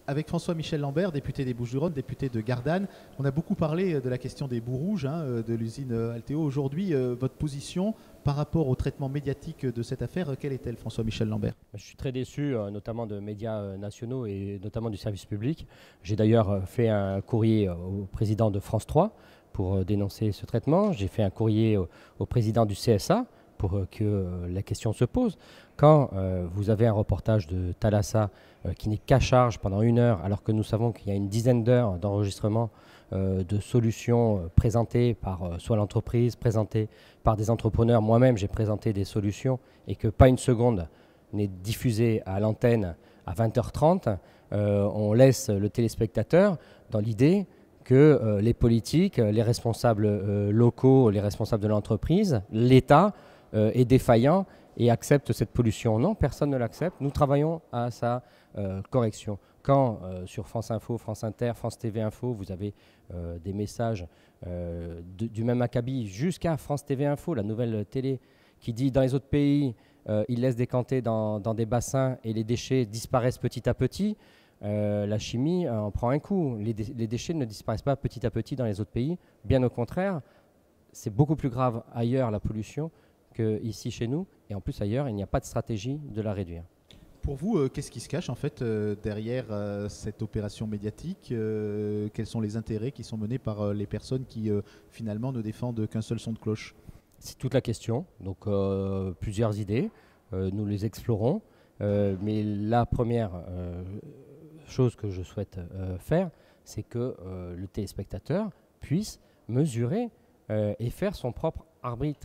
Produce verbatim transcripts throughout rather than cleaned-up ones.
Avec François-Michel Lambert, député des Bouches-du-Rhône, député de Gardanne, on a beaucoup parlé de la question des boues rouges hein, de l'usine Alteo. Aujourd'hui, euh, votre position par rapport au traitement médiatique de cette affaire, quelle est-elle, François-Michel Lambert? Je suis très déçu, euh, notamment de médias euh, nationaux et notamment du service public. J'ai d'ailleurs euh, fait un courrier euh, au président de France trois pour euh, dénoncer ce traitement. J'ai fait un courrier au, au président du C S A pour euh, que euh, la question se pose. Quand euh, vous avez un reportage de Thalassa euh, qui n'est qu'à charge pendant une heure, alors que nous savons qu'il y a une dizaine d'heures d'enregistrement euh, de solutions euh, présentées par euh, soit l'entreprise, présentées par des entrepreneurs, moi-même j'ai présenté des solutions et que pas une seconde n'est diffusée à l'antenne à vingt heures trente, euh, on laisse le téléspectateur dans l'idée que euh, les politiques, les responsables euh, locaux, les responsables de l'entreprise, l'État euh, est défaillant et accepte cette pollution. Non, personne ne l'accepte. Nous travaillons à sa euh, correction. Quand euh, sur France Info, France Inter, France T V Info, vous avez euh, des messages euh, de, du même acabit jusqu'à France T V Info, la nouvelle télé, qui dit dans les autres pays, euh, ils laissent décanter dans, dans des bassins et les déchets disparaissent petit à petit, euh, la chimie euh, en prend un coup. Les, dé les déchets ne disparaissent pas petit à petit dans les autres pays. Bien au contraire, c'est beaucoup plus grave ailleurs la pollution qu'ici chez nous. Et en plus ailleurs, il n'y a pas de stratégie de la réduire. Pour vous, euh, qu'est-ce qui se cache en fait euh, derrière euh, cette opération médiatique euh, Quels sont les intérêts qui sont menés par euh, les personnes qui euh, finalement ne défendent qu'un seul son de cloche? C'est toute la question. Donc euh, plusieurs idées, euh, nous les explorons. Euh, mais la première euh, chose que je souhaite euh, faire, c'est que euh, le téléspectateur puisse mesurer euh, et faire son propre arbitre.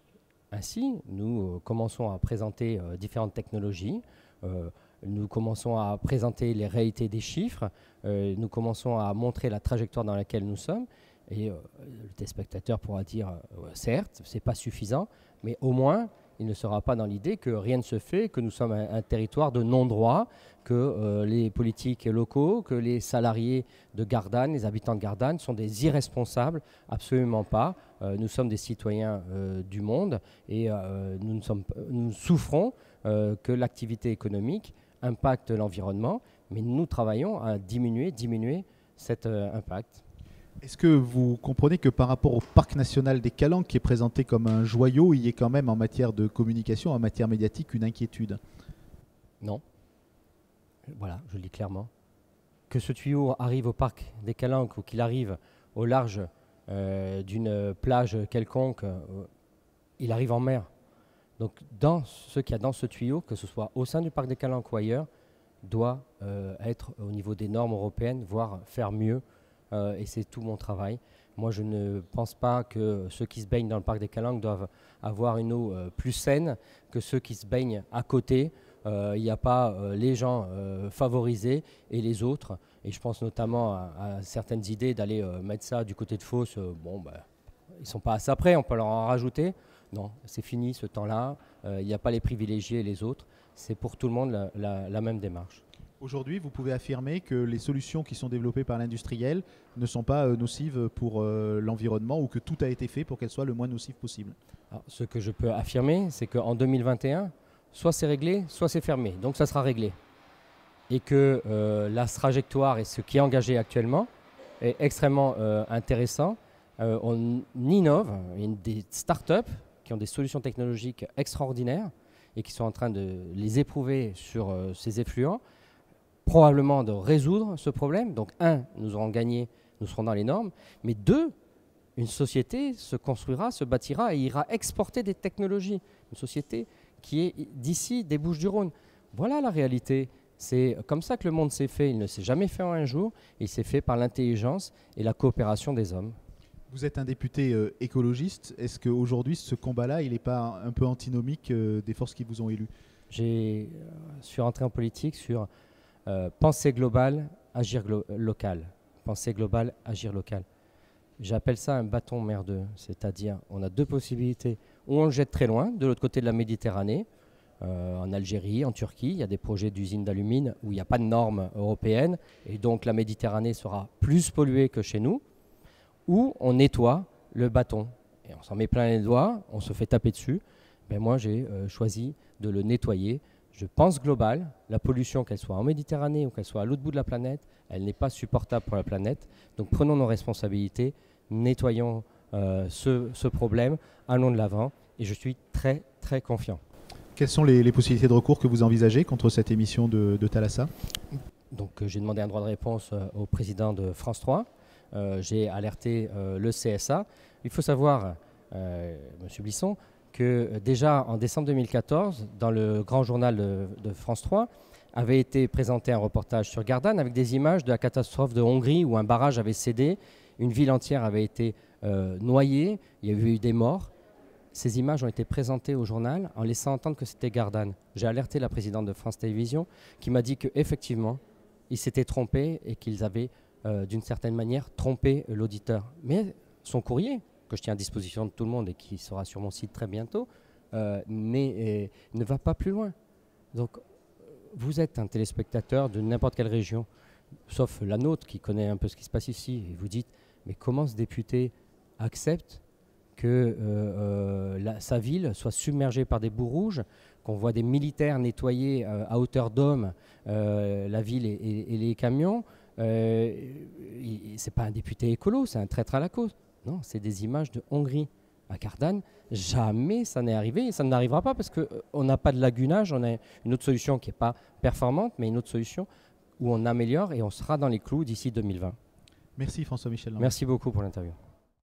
Ainsi, nous euh, commençons à présenter euh, différentes technologies, euh, nous commençons à présenter les réalités des chiffres, euh, nous commençons à montrer la trajectoire dans laquelle nous sommes, et euh, le téléspectateur pourra dire, euh, certes, ce n'est pas suffisant, mais au moins, il ne sera pas dans l'idée que rien ne se fait, que nous sommes un, un territoire de non-droit, que euh, les politiques locaux, que les salariés de Gardanne, les habitants de Gardanne sont des irresponsables, absolument pas. Euh, nous sommes des citoyens euh, du monde et euh, nous, ne sommes, nous souffrons euh, que l'activité économique impacte l'environnement, mais nous travaillons à diminuer, diminuer cet euh, impact. Est-ce que vous comprenez que par rapport au parc national des Calanques, qui est présenté comme un joyau, il y ait quand même en matière de communication, en matière médiatique, une inquiétude? Non. Voilà, je le dis clairement. Que ce tuyau arrive au parc des Calanques ou qu'il arrive au large euh, d'une plage quelconque, euh, il arrive en mer. Donc dans ce qu'il y a dans ce tuyau, que ce soit au sein du parc des Calanques ou ailleurs, doit euh, être au niveau des normes européennes, voire faire mieux. Euh, et c'est tout mon travail. Moi, je ne pense pas que ceux qui se baignent dans le parc des Calanques doivent avoir une eau euh, plus saine que ceux qui se baignent à côté. Il euh, n'y a pas euh, les gens euh, favorisés et les autres. Et je pense notamment à, à certaines idées d'aller euh, mettre ça du côté de Fos. Euh, bon, bah, ils ne sont pas assez près, on peut leur en rajouter. Non, c'est fini ce temps-là. Il euh, n'y a pas les privilégiés et les autres. C'est pour tout le monde la, la, la même démarche. Aujourd'hui, vous pouvez affirmer que les solutions qui sont développées par l'industriel ne sont pas euh, nocives pour euh, l'environnement ou que tout a été fait pour qu'elles soient le moins nocives possible. Alors, ce que je peux affirmer, c'est qu'en deux mille vingt et un, soit c'est réglé, soit c'est fermé. Donc ça sera réglé. Et que euh, la trajectoire et ce qui est engagé actuellement est extrêmement euh, intéressant. Euh, on innove, il y a des startups qui ont des solutions technologiques extraordinaires et qui sont en train de les éprouver sur euh, ces effluents, probablement de résoudre ce problème. Donc un, nous aurons gagné, nous serons dans les normes, mais deux, une société se construira, se bâtira et ira exporter des technologies. Une société qui est d'ici, des Bouches-du-Rhône. Voilà la réalité. C'est comme ça que le monde s'est fait. Il ne s'est jamais fait en un jour, il s'est fait par l'intelligence et la coopération des hommes. Vous êtes un député euh, écologiste. Est-ce qu'aujourd'hui, ce combat-là, il n'est pas un peu antinomique euh, des forces qui vous ont élu? Je euh, suis rentré en politique sur euh, penser global, agir glo local. Penser global, agir local. J'appelle ça un bâton merdeux. C'est-à-dire, on a deux possibilités. Ou on le jette très loin, de l'autre côté de la Méditerranée, euh, en Algérie, en Turquie. Il y a des projets d'usines d'alumine où il n'y a pas de normes européennes. Et donc, la Méditerranée sera plus polluée que chez nous. Ou on nettoie le bâton. Et on s'en met plein les doigts, on se fait taper dessus. Ben moi, j'ai euh, choisi de le nettoyer. je pense global. La pollution, qu'elle soit en Méditerranée ou qu'elle soit à l'autre bout de la planète, elle n'est pas supportable pour la planète. Donc prenons nos responsabilités, nettoyons euh, ce, ce problème, allons de l'avant et je suis très très confiant. Quelles sont les, les possibilités de recours que vous envisagez contre cette émission de, de Thalassa? Donc euh, j'ai demandé un droit de réponse euh, au président de France trois. Euh, j'ai alerté euh, le C S A. Il faut savoir, euh, M. Blisson, que euh, déjà en décembre deux mille quatorze, dans le grand journal de, de France trois, avait été présenté un reportage sur Gardanne avec des images de la catastrophe de Hongrie où un barrage avait cédé, une ville entière avait été euh, noyée, il y avait eu des morts. Ces images ont été présentées au journal en laissant entendre que c'était Gardanne. J'ai alerté la présidente de France Télévisions qui m'a dit qu'effectivement, ils s'étaient trompés et qu'ils avaient euh, d'une certaine manière trompé l'auditeur. Mais son courrier, que je tiens à disposition de tout le monde et qui sera sur mon site très bientôt, euh, mais, ne va pas plus loin. Donc, vous êtes un téléspectateur de n'importe quelle région, sauf la nôtre qui connaît un peu ce qui se passe ici, et vous dites, mais comment ce député accepte que euh, euh, la, sa ville soit submergée par des boues rouges, qu'on voit des militaires nettoyer euh, à hauteur d'homme euh, la ville et, et, et les camions. Euh, c'est pas un député écolo, c'est un traître à la cause. Non, c'est des images de Hongrie. À Gardanne, jamais ça n'est arrivé et ça n'arrivera pas parce qu'on n'a pas de lagunage, on a une autre solution qui n'est pas performante, mais une autre solution où on améliore et on sera dans les clous d'ici deux mille vingt. Merci François-Michel. Merci beaucoup pour l'interview.